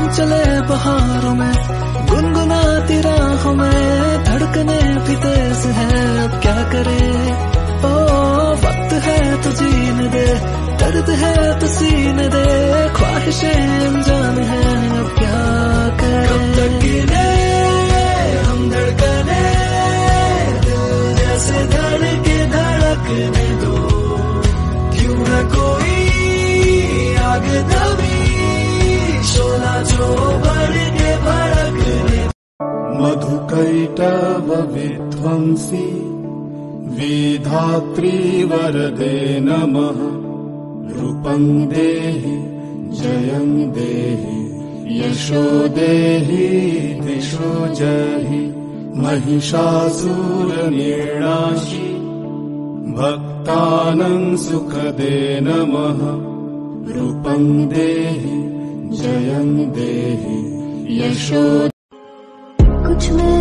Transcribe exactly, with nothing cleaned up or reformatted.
चले बहारों में, गुनगुनाती राहों में, धड़कने भी तेज है, अब क्या करे। ओ वक्त है तो जीने दे, दर्द है तो सीने दे, ख्वाहिशें अनजान है, अब क्या करे। कब तक गिने हम धड़कने, दिल जैसे धड़के धड़कने दो, क्यों न कोई आगे दबी, शोला जो बढ़ के भड़कने। मधुकैटभ विध्वंसी विधात्री वरदे नमः। रूपं देहि जयं देहि यशो देहि दिशो जहि। महिषासुरनिर्णाशि भक्तानां सुखदे नमः। रूपं देहि जयं देहि यशो। कुछ में